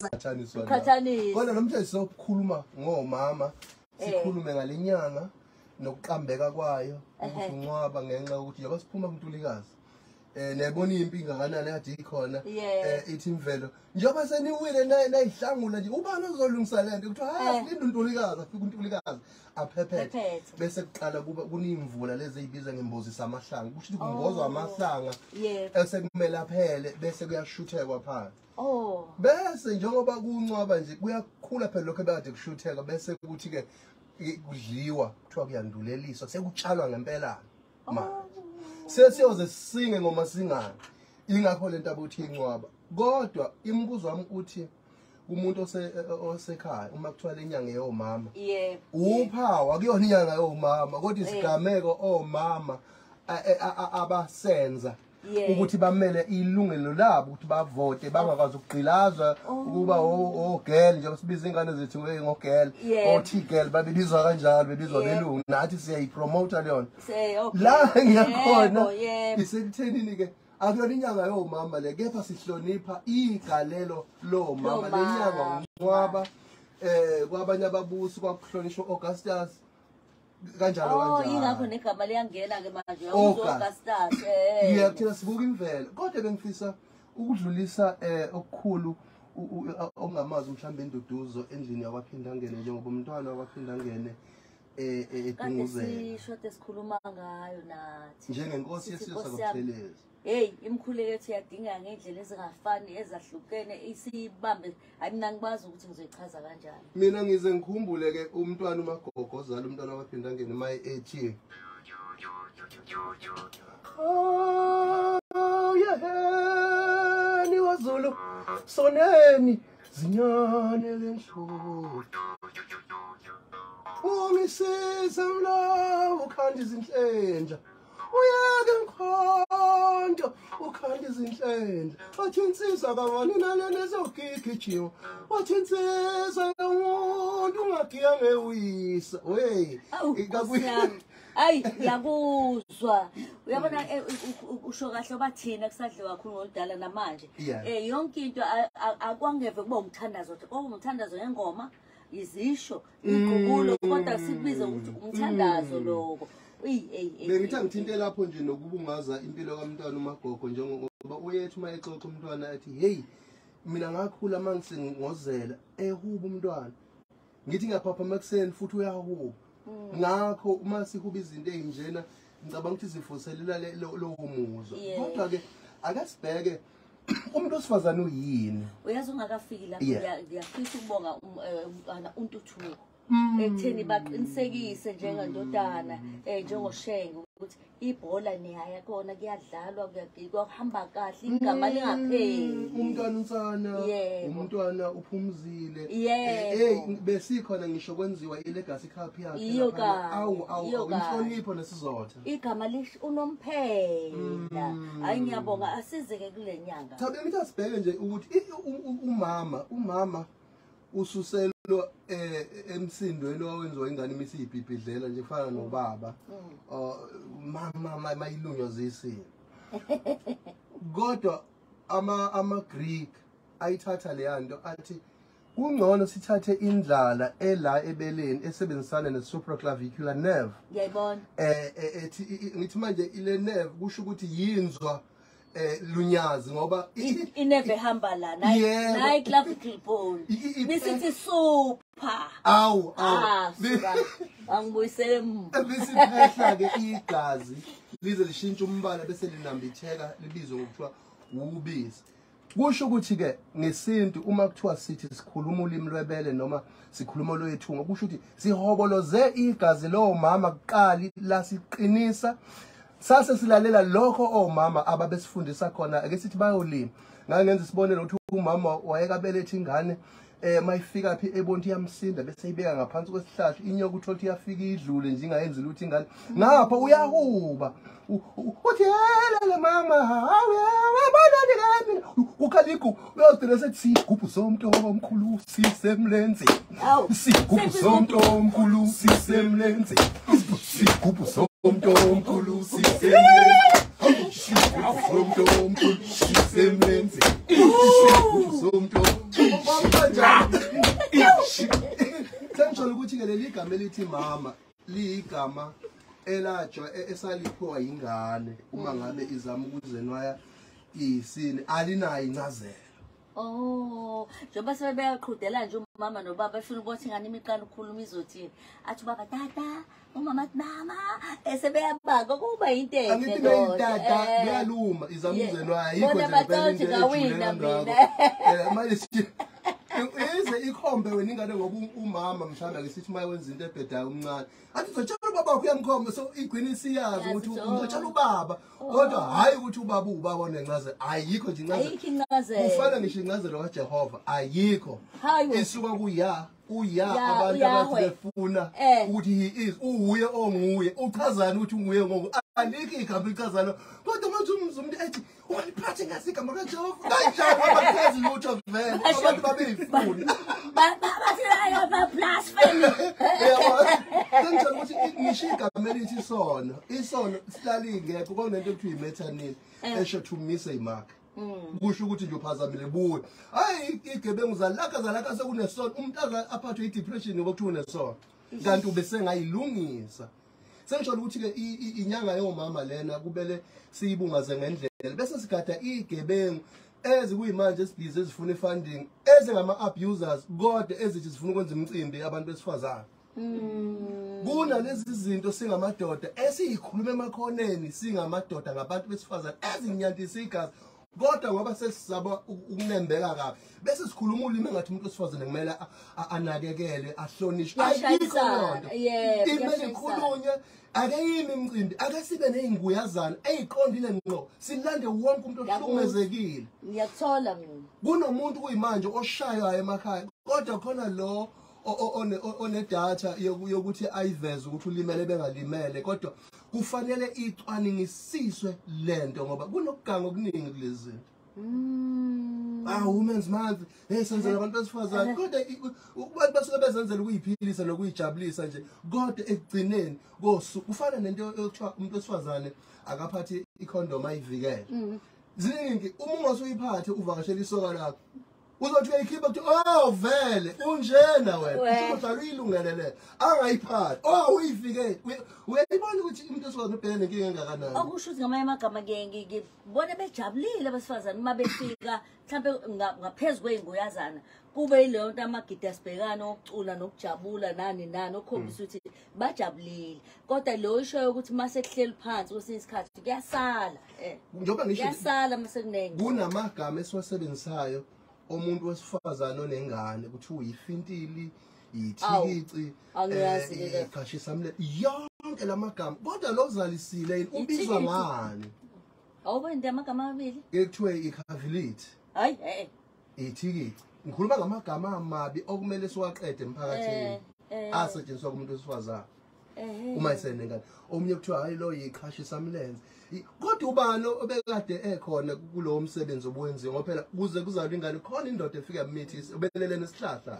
Qhathaniswa. Kodwa namhlanje sokukhuluma ngomama, sikhulume ngalenyanga nokuqambeka kwayo, ukuthi unqwaba ngenxa ukuthi njengoba siphuma kuNtulikazi. Nayibona impi ngakanani kade ikhona ithi imvelo njengoba seniwile nayihlangula nje ubani ozolungisa lento ukuthi linda uNtulikazi afika uNtulikazi aphephethe bese kuqala kuba kunimvula lezi ezibiza ngembozisa amahlanga kusho ukuthi kumbozwa amahlanga esekumele aphele bese kuyashuthekwa phansi bese njengoba kunqwaba nje kuyakhula phela lokho ebekade kushutheka bese kuthi ke kudliwa kuthiwa kuyanduleliswa sekutshalwa ngempela sesiyoze singe ngoma singani ingakho lento abuthi incwaba kodwa imibuzo wami uthi umuntu osekhaya uma kuthiwa lenyanga yomama uphawu akuyona inyanga yomama kodwa isigameko omama abasenza ukuthi bamele ilungelo labo ukuthi bavote bangakwazi ukugqilaza ukuba ogirl njengoba sibiza ingane zethu ngogirl othi-girl babizwa kanjalo bebizwa belungu nathi siyayipromota leyona la ngiyakhona isekuthenini ke akuyona inyanga yomama le kepha sihlonipha igalelo lomama lenyanga unqwaba kwabanye ababusi kwakuhlonishwa Augustus kanjalo ingakho negama liyangena ke manje Augustus ngiyakuthina sibuka imvelo kodwa bengifisa ukudlulisa okukhulu ongamazi mhlambe induduzo endlini yabaphindangene njengoba umntwana wabaphindangene edunguzela sisho esikhuluma ngayo nathi njengenkosi yesizwe sakupheleza imkhuleko yethu yadinga ngendlela ezingafani ezahlukene isibambe mina ngibazi ukuthi ngizoyichaza kanjani mina ngize ngikhumbule ke umntwana uMagogo ozala umntwana wabaphindangene maye ethi ni wazulu soneni zinyane lenhloko ungisiza mlo ukhanda izinhlenja uyake ngikhonto ukhanda izinhlenja wathi insizwa kabani nalena ezogigijima wathi insizwa yomuntu ungagiya ngewisa Ayi yakuzwa uyabona usho kahle bathina kusadle kakhulu ngoludala namanje yonke into akwangeve kuba umthandazo kodwa umthandazo ngengoma izisho iqubulo kodwa sibize ukuthi umthandazo lokho bengithi ngithinte lapho nje nokubungaza impilo kaMntwana uMagogo njengoba uyethu mayexoxa umntwana athi hey mina ngakhula mangisingozela ehuba umntwana ngithi ngaphapha makuseni futhi uyahuba ngakho uma sihuba izinto ezinjena ngicabanga ukuthi zifuselela lo muzo kodwa ke akasibheke umuntu osifazana uyini uyazi ungakafiki lapho ngiyafisa ukubonga uNtuthuko ekutheni baqinisekise njengandodana njengoshengo ukuthi ibhola niyaya kona kuyadlalwa kuyagqikwa kuhamba kahle igama lingapheli umntwana unsana umntwana uphumzile besikhona ngisho kwenziwa ilegacy cup yakhe inhlonipho nesizotha igama lisho unomphela hayi ngiyabonga asizeke kule nyanga cha bemithi asibheke nje ukuthi umama ususelo emsindweni owenziwa ingane imisibhibhidlela nje kufana nobaba mama mayilunyo zisini kodwa ama Greek ayithatha le yanto athi kungcono sithathe indlala ela ebeleni esebenzisana ne-supraclavicular nerve ngiyayibona ngithi manje ile nerve kusho ukuthi yinzwa lunyazi ngoba ineve hamba la nayi clavicle bone bisithi super angibuyisele bisiphehla ke igazi lize lishintshe umbala bese linambitheka libizwe ngokuthiwa ubisi kusho ukuthi ke ngesintu uma kuthiwa sithi sikhuluma ulimi lwebele noma sikhuluma lwethunga kusho ukuthi sihoboloze igazi lo mama kuqali la siqinisa sase silalela lokho omama ababesifundisa khona ake sithi bayolima ngangenza sibone ukuthi umama wayekabeletha ingane mayifika phi ebonto iyamsinda bese ibeka ngaphansi kwesihlahla inyoka uthola ukuthi iyafika idlule nje ingayenzi lutho ingane ngapha uyahuba uthi helele mama hawe wabona mina ukhaliku uyodela sethi sigubhu somuntu omkhulu sisemlenze sigubhu somuntu omkhulu sisemlenze sigubhu somuntu omkhulu sisemlenze Sengisho ukuthi ke leli igama elithi mama ligama elajwa esaliphiwa ingane uma ngabe izama ukuzenwaya isini alinayo incazelo. Oh, njengoba sebeyaqhudela nje umama nobaba efuna ukuthi ngani imiqala ukukhuluma izothini. Athi baba tata, umama athi mama, sebeyabaka kuba into enhle. Angithi beyitata kuyaluma izama ukuzenwaya yikho nje bathi ngawina mina. Manje ize ikhombe wena ingane ngoba umama mhlawumbe ke sithi maye wenza into ebhedayo umncane athi uzotshela ubaba uyamkhomba so igwinisi iyazi ukuthi uzotshela ubaba kodwa hayi ukuthi ubaba onencazelo ayikho nje incazelo ufana ngisho incazelo kaJehova ayikho isuka kuya abantu abathi befuna ukuthi he is uye onguye uchazana ukuthi unguye ngoku alikho igama lichazana kodwa manje umuntu ethi waliphathe ngasigama kaJehova kanjani abaphezi lutho vele abantu babeyifuna bathi ayo ba blasphemy sengisho ukuthi ngisho igama elithi isono silali ngekho konento ekuthiwa imethanini esho to miss a mark kusho ukuthi nje uphazamile buwe hayi igebengu zalaka sekunesono umuntu aphathwe i-depression ngokuthiwa unesono kanti ubesengayilungisa. Sengisho ukuthi ke inyanga yomama lena kubele siyibungaze ngendlela bese sigada igebengu ezikuyimanje esibhizi ezifuna funding ezingama abusers kodwa ezithi zifuna ukwenza imicimbi yabantu besifazana. Kunalezi zinto singamadoda esiyikhuluma emakhoneni singamadoda ngabantu besifazana ezinyandisa igazi kodwa ngoba sesizaba ukunembeka kabi bese sikhuluma ulimi ngathi umuntu wesifazane kumele anakekele ahlonishwe ayikho lonto imele ikhulunywe akayimi imicimbi akasibe nezinguyazana eziqondile ngqo silande wonke umuntu ohlukumezekile. Ngiyakuthola mina kunomuntu kuyimanje oshaywayo emakhaya kodwa khona lo one data yokuthi ayiveze ukuthi ulimele bengalimele kodwa kufanele icwaningisiswe lento ngoba kunokuganga okuningi kulezi zinto. Women's month senzela abantu besifazane kodwa abantu basuke bezenzela ukuyiphilisa nokuyijabulisa nje kodwa ekugcineni kufana nento ekuthiwa umuntu wesifazane akaphathi icondom ayivikele. Ziningi uma ungasuyiphathe uvakashela isoka lakho uzothi uyayikhipha kuthi vele unjena wena uzothi uyilungelele angayiphathi uyivikele uyayibona ukuthi umuntu esifazane ubhekene nenkinga engakanani. Okusho ukuthi ngamanye amagama ngibona bejabulile abesifazane uma befika mhlawumbe ngaphezulu kwey'nguyazana kube yileyo nto amagidi asibhekana okucula nokujabula nani okhombisa ukuthi bajabulile kodwa lo ishoyo ukuthi uma sekuhleli phansi kwesinye isikhathi kuyasala njengoba ngisho kuyasala uma sekunengi kunamagama esiwasebenzisayo umuntu wesifazane onengane ukuthi uyifintili ithikici ikashisamle yonke lamagama kodwa lozalisile ubizwa ngani awubende amagama amabili ekuthiwe ikhavilite hayi ithikici ngikhuluma ngamagama amabi okumele siwaqede emphakathini asetshenziswa kumuntu wesifazane uma isenengane omunye kuthiwa hayi lo yikhashisamlenze kodwa ubani obekade ekhona kulowo msebenzi obuwenziwe ngoba phela kuze kuzalwa ingane khona indoda efika yamithi ubelele nesihlahla.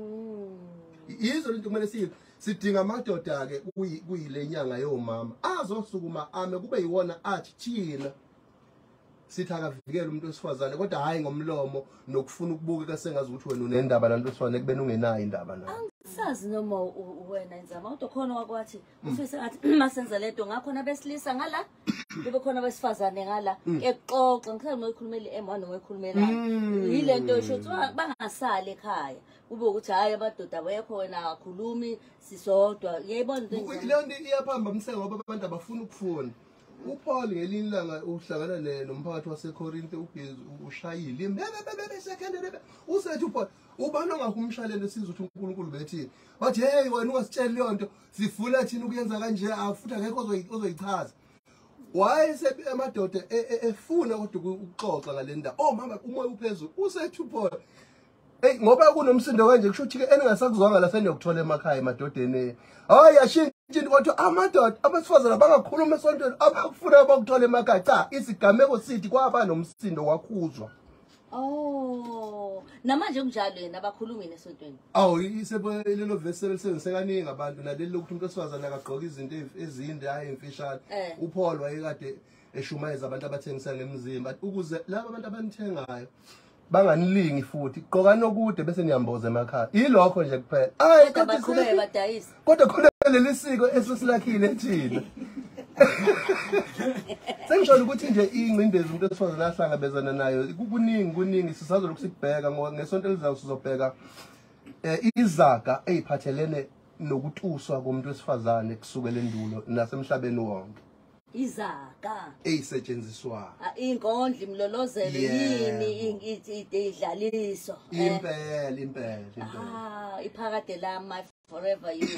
Yizo into kumele sidinga amadoda ke kuyile nyanga yomama azosukuma ame kube yiwona athi thina sithi akavikele umuntu wesifazane kodwa hayi ngomlomo nokufuna ukubukeka sengazi ukuthi wena unendaba nanto wesifazane kubeni ungenayo indaba nayo. Sazi noma wena inzama kodwa khona wakwathi ufisa ngathi masenza lento ngakhona besilisa ngala kube khona besifazane ngala exoxa ngikhathi ngoyikhulumela M1 ngoyikhulumela yilento esho ukuthi bangasali ekhaya kube ukuthi hayi abadoda bayekho wena akakhulumi sisodwa yayibona into leyo nto iyaphamba umseko ngoba abantu abafuna ukufunda. uPaul ngelinye ilanga uhlangana nomphakathi waseKorinte ubhizi ushayile besekhendele usethi uPaul ubani ongakumshalele sizwe ukuthi uNkulunkulu bethi bathi hey wena ungasitshela leyo nto sifuna thina ukuyenza kanje afuthi akekho ozoyichaza wayese amadoda efuna kodwa ukuxoxa ngalenda mama umoya uphezulu usethi uPaul ngoba kunomsindo kanje kusho ukuthi ke eningasakuzwanga la seniyokuthola emakhaya emadodeni hayi yashintsha kodwa amadoda abasifazana abangakhuluma esontweni abakufuna bakuthola emakhaya cha isigameko sithi kwaba nomsindo wakhuzwa. Namanje kunjalo yena abakhulumi nesontweni. Lelo vesi selisebenzise kaningi abantu naleli lokuthi umuntu wesifazane akagqoka izinto ezinde hayi emfishane. uPaul wayekade eshumayeza abantu abathengisa ngemizimba ukuze laba abantu abanithengayo banganilingi futhi qokani okude bese niyamboza emakhaya ilokho nje kuphela hayi kodwa khona leli siko esesilakhile thina sengisho ukuthi nje ingcindezi umuntu esifazana ahlangabezana nayo kuningi sisazoku sikubheka ngoba ngesonto elizayo sizobheka izaga eziphathelene nokutuswa komuntu wesifazane kusukela endulo nasemhlabeni wonke izaga ezisetshenziswa inkondlo imlolozelo yini idlaliso impela iphakade lami forever you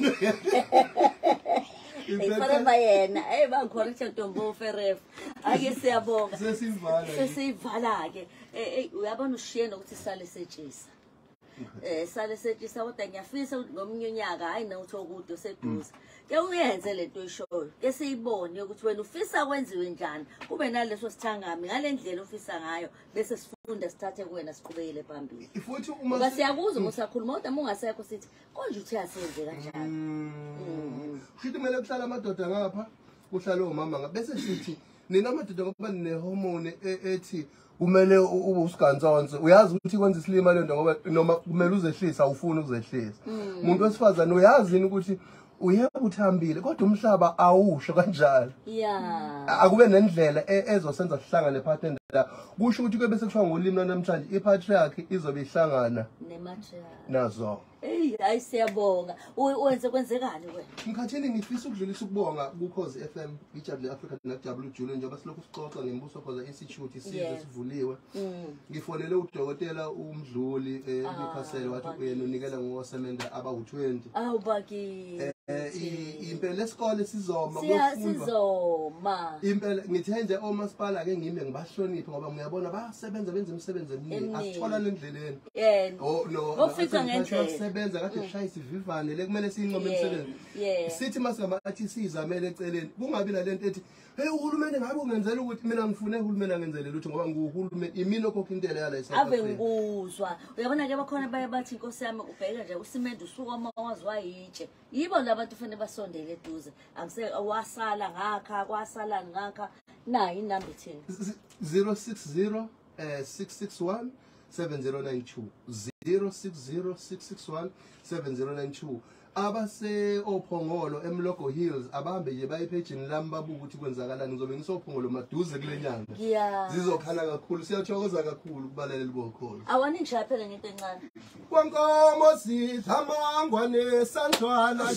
forever yena bangikhona noMbuso forever ake siyabonga sesivala ke uyabona ushiye nokuthi sale setshisa sale setshisa kodwa ngiyafisa ngomunye unyaka hayi nawuthi okude seduze ke uyenze lento oyishoyo ke siyibone ukuthi wena ufisa kwenziwe njani kube naleso sithangami ngalendlela ufisa ngayo bese sifunda sithathe kuwena siqhubekele phambili futhi uma siyakuza umusakhuluma kodwa mungasekho sithi konje uthi yasenze kanjani futhi kumele kuhlala amadoda ngapha kuhlala omama bese sithi nina amadoda ngoba nehormone ethi kumele ube usigantsonze uyazi ukuthi kwenza isilima lento ngoba noma kumele uzehlisa awufuni ukuzehlisa umuntu wesifazane uyazi ukuthi uyeba uthambile kodwa umhlaba awusho kanjalo akube nendlela ezosenza sihlangane partner kusho ukuthi kube sekuthiwa ngolimi namhlanje ipatriarchy izobe ihlangana nematriarchy nazo hayi siyabonga kwenzekani wena mkhathini ngifisa ukudlulisa ukubonga kuKhoza FM Ijadu leAfrica nakuJabula Jule njengoba silokhu sixoxa ngeMbuso Khoza Institute isizwe sivuliwe ngifonele udokotela uMdluli eNyukhasele wathi uyena unikela ngosemenda aba-20 awubaki impela lesikole sizoma impela ngithe nje omasipala ke ngime ngibahloniphe ngoba ngiyabona basebenza benza imisebenzi eminingi asithola endleleni ngofika ngendlela sebenza kade shaya isivivane le kumele siyinqobe imisebenzi sithi masingama athi sizamele eceleni kungabi nalento ethi hey uhulumeni ngabe ungenzela ukuthi mina ngifune uhulumeni angenzele lutho ngoba nguhulumeni imini okhokha intela yala eSouth Africa ave nguzwa uyabona ke bakhona baye bathi inkosi yami ubheka nje usimende usuka amawazwa yitshe yibo labantu fanele basondele eduze angise wasala ngakha kwasalani ngakha na inamba ithini 060 661 7092 060 661 7092 abase ophongolo eMlogo Hills abahambe nje baye pageni lami babuka ukuthi kwenzakalani ngizobe ngisophongolo maduze kule nyanga zizokhala kakhulu siyathokoza kakhulu kubaleleli boKhoza awani ngishaya phela ngento encane kwankomo sithamangwa nesandwana